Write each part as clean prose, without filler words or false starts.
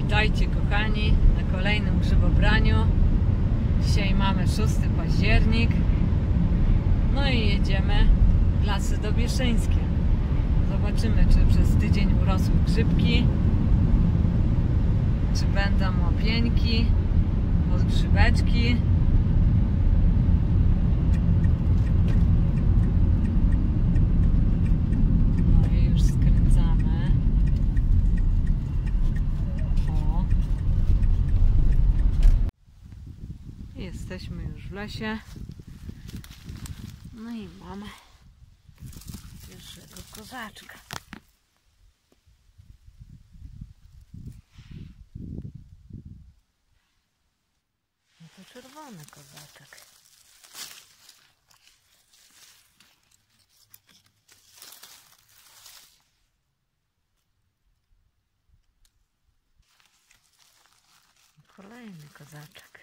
Witajcie kochani na kolejnym grzybobraniu. Dzisiaj mamy 6 październik. No i jedziemy w Lasy Dobieszyńskie. Zobaczymy, czy przez tydzień urosły grzybki, czy będą opieńki, podgrzybeczki. No i już skręcamy. O. Jesteśmy już w lesie. No i mamy pierwszego kozaczka. No to czerwony kozaczek. Kolejny kozaczek.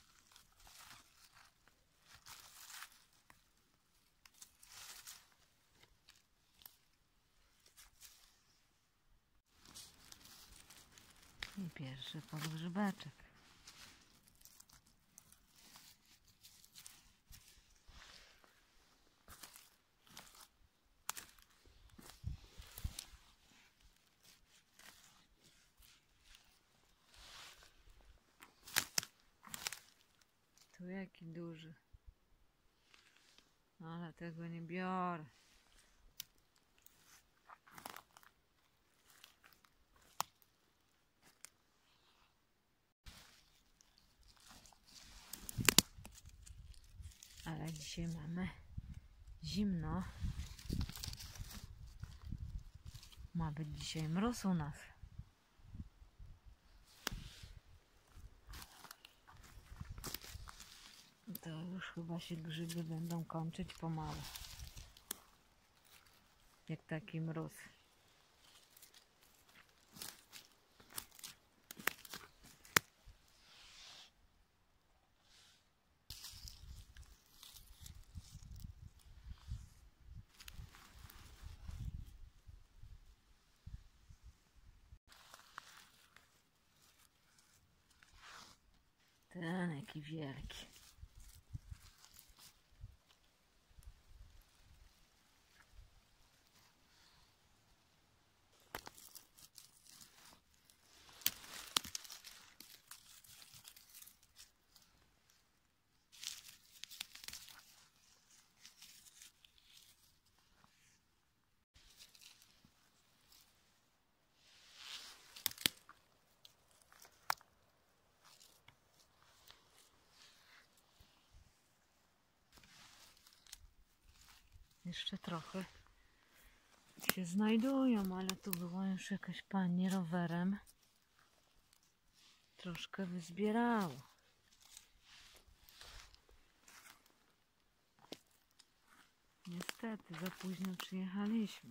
I pierwszy podgrzybeczek. Tu jaki duży. Ale tego nie biorę. Ale dzisiaj mamy zimno. Ma być dzisiaj mróz u nas. To już chyba się grzyby będą kończyć pomału. Jak taki mróz. Ten jaki wielki. Jeszcze trochę się znajdują, ale tu była już jakaś pani rowerem. Troszkę wyzbierało. Niestety, za późno przyjechaliśmy.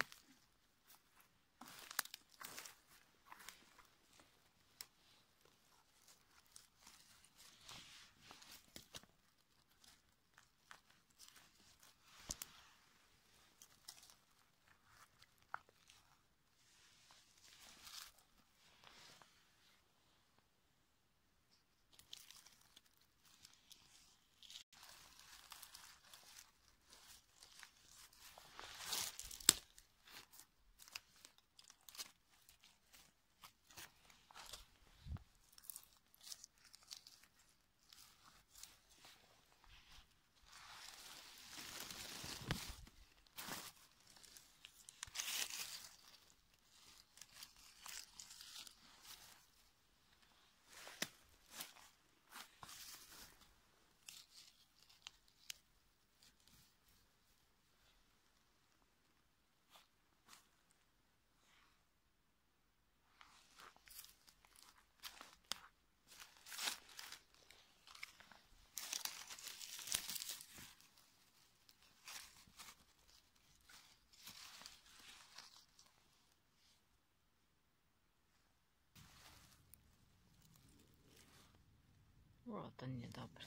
O, to niedobre.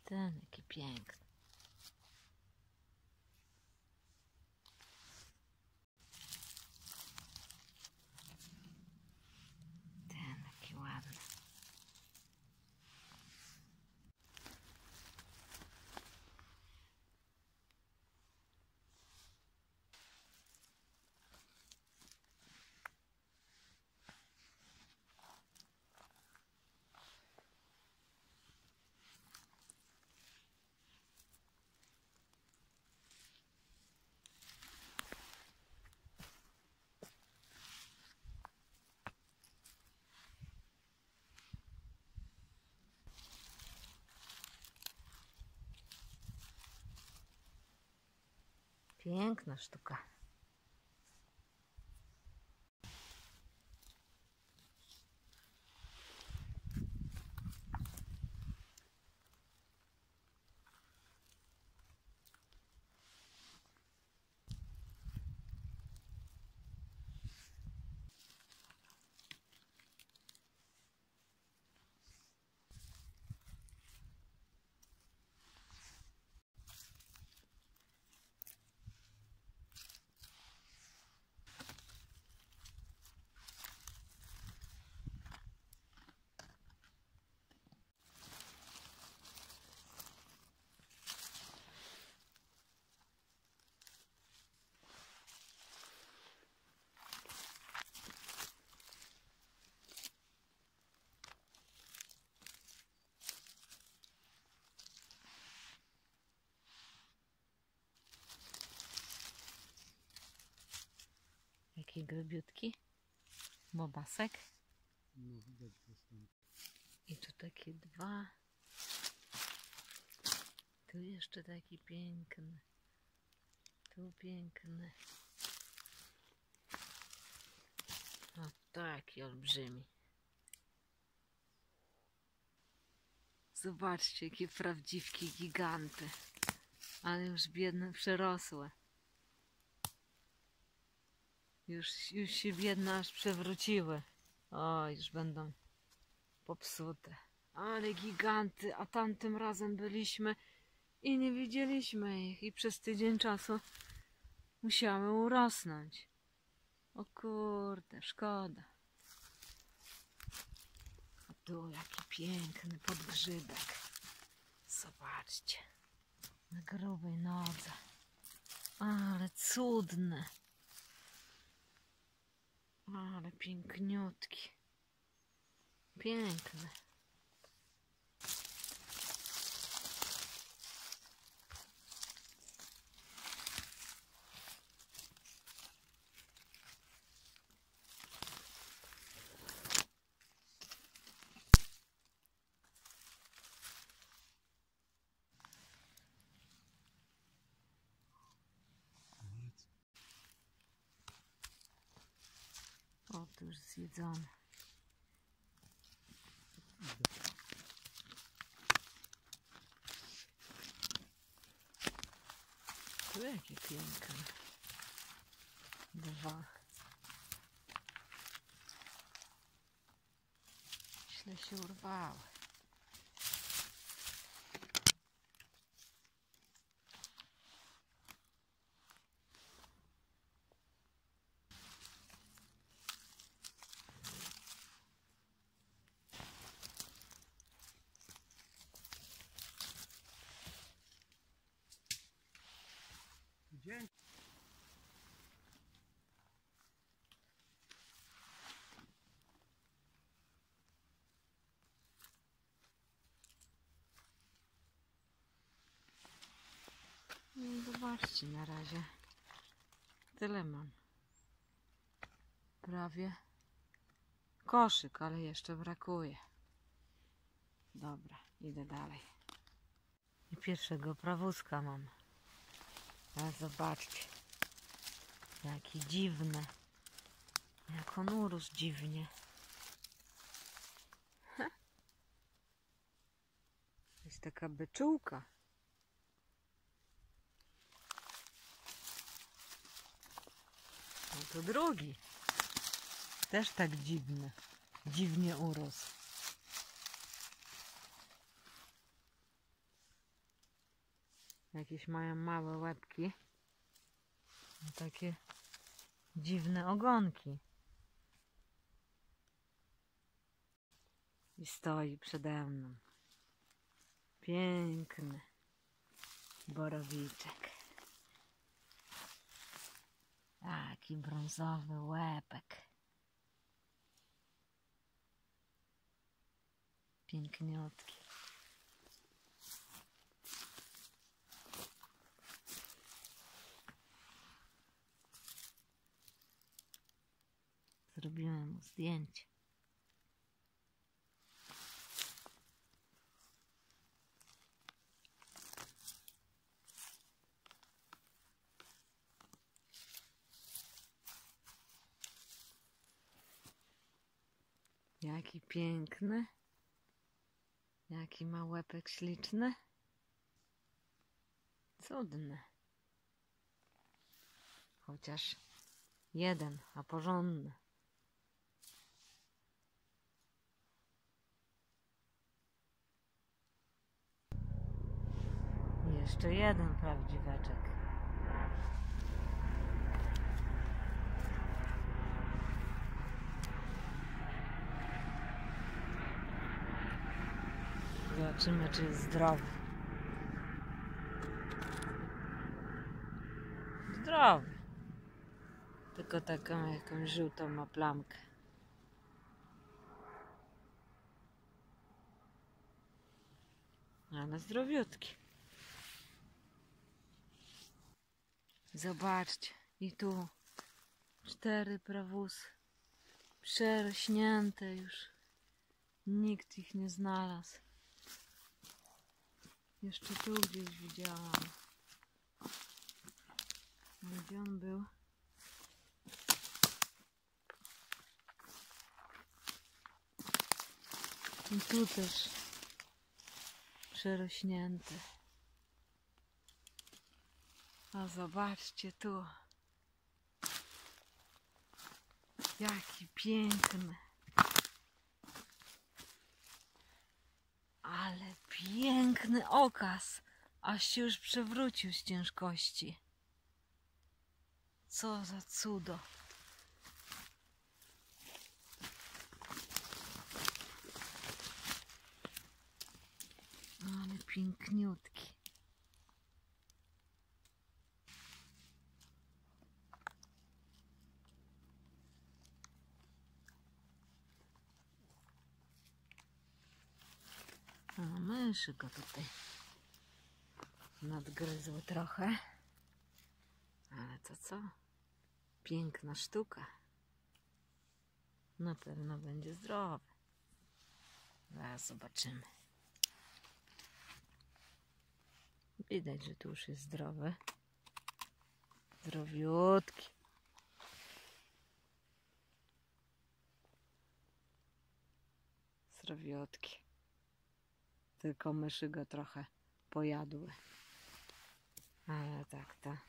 Ten jaki piękny. Ten jaki ładny. Piękna sztuka. Jaki grubiutki bobasek. No, widać postęp. I tu takie dwa. Tu jeszcze taki piękny. Tu piękny. O, taki olbrzymi. Zobaczcie, jakie prawdziwki giganty. Ale już biedne, przerosłe. Już się biedne aż przewróciły. O, już będą popsute. Ale giganty, a tamtym razem byliśmy i nie widzieliśmy ich. I przez tydzień czasu musiały urosnąć. O kurde, szkoda. A tu jaki piękny podgrzybek. Zobaczcie. Na grubej nodze. Ale cudne. Ale piękniutki. Piękny. O, to już zjedzone. Tu jakie piękne. Dwa. Źle się urwały. Gdzie? No i zobaczcie, na razie tyle mam. Prawie koszyk, ale jeszcze brakuje. Dobra, idę dalej. I pierwszego prawózka mam. A zobaczcie, jaki dziwny. Jak on urósł dziwnie. Ha. Jest taka beczułka. No to drugi. Też tak dziwny. Dziwnie urósł. Jakieś mają małe łebki. I takie dziwne ogonki. I stoi przede mną. Piękny borowiczek. Taki brązowy łebek. Piękniutki. Zrobiłem mu zdjęcie. Jaki piękny. Jaki ma łepek śliczny. Cudny. Chociaż jeden, a porządny. Jeszcze jeden prawdziweczek. Zobaczymy, czy jest zdrowy. Zdrowy. Tylko taką jakąś żółtą ma plamkę. Ale zdrowiutki. Zobaczcie. I tu 4 prawusy. Przerośnięte już. Nikt ich nie znalazł. Jeszcze tu gdzieś widziałam. Gdzie on był? I tu też przerośnięte. A zobaczcie tu. Jaki piękny. Ale piękny okaz. Aż się już przewrócił z ciężkości. Co za cudo. Ale piękniutki. A myszy go tutaj nadgryzły trochę. Ale to co? Piękna sztuka. Na pewno będzie zdrowy. Zaraz zobaczymy. Widać, że tu już jest zdrowy. Zdrowiutki. Zdrowiutki. Tylko myszy go trochę pojadły. Ale tak to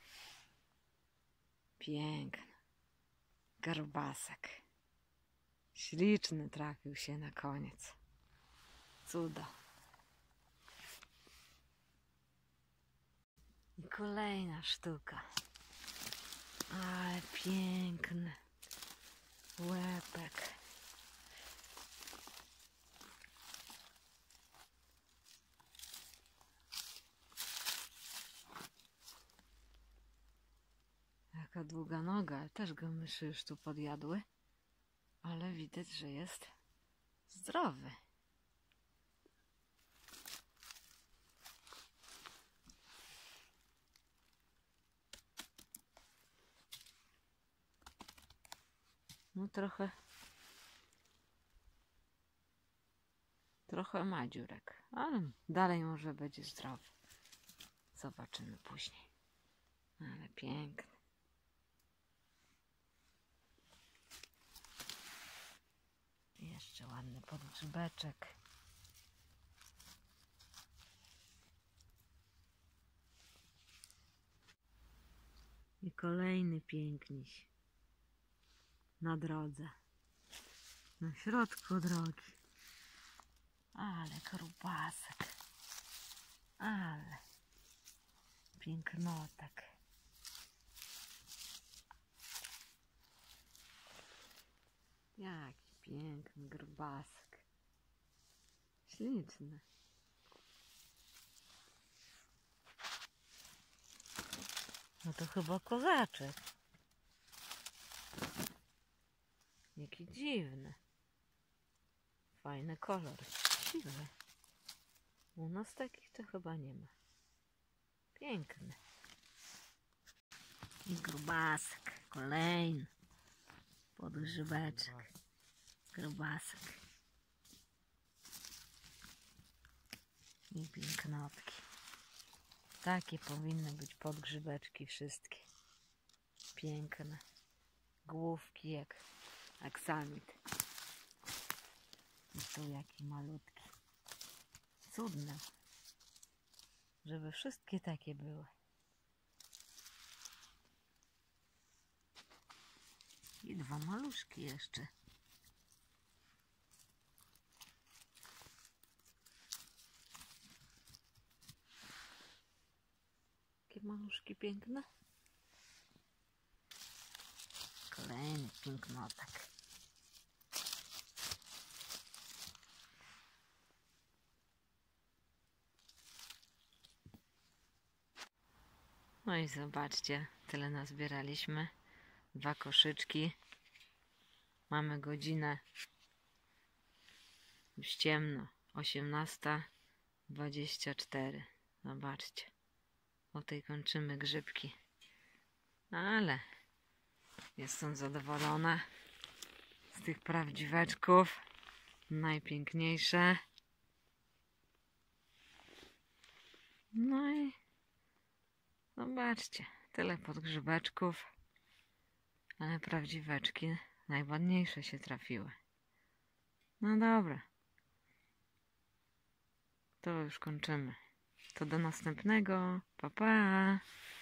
piękny. Garbasek. Śliczny trafił się na koniec. Cudo. I kolejna sztuka. Ale piękny łepek. Jaka długa noga, ale też go myszy już tu podjadły. Ale widać, że jest zdrowy. No trochę ma dziurek, ale dalej może będzie zdrowy. Zobaczymy później. Ale piękny. Jeszcze ładny podgrzybeczek. I kolejny piękniś. Na drodze. Na środku drogi. Ale grubasek. Ale. pięknotak. Jaki piękny grubasek. Śliczny. No to chyba kozaczek. Jaki dziwny. Fajny kolor. Siwy. U nas takich to chyba nie ma. Piękny. I grubasek. Kolejny. Podgrzybeczek. Grubasek. I pięknotki. Takie powinny być podgrzybeczki wszystkie. Piękne. Główki jak aksamit. I tu jaki malutki. Cudne. Żeby wszystkie takie były. I dwa maluszki jeszcze. Jakie maluszki piękne. Kolejny pięknotak. No i zobaczcie, tyle nazbieraliśmy. 2 koszyczki. Mamy godzinę. Już ciemno. 18:24. Zobaczcie. O tej kończymy grzybki. Ale jestem zadowolona z tych prawdziweczków. Najpiękniejsze. No i zobaczcie. Tyle podgrzybeczków. Ale prawdziweczki najładniejsze się trafiły. No dobra. To już kończymy. To do następnego. Pa, pa.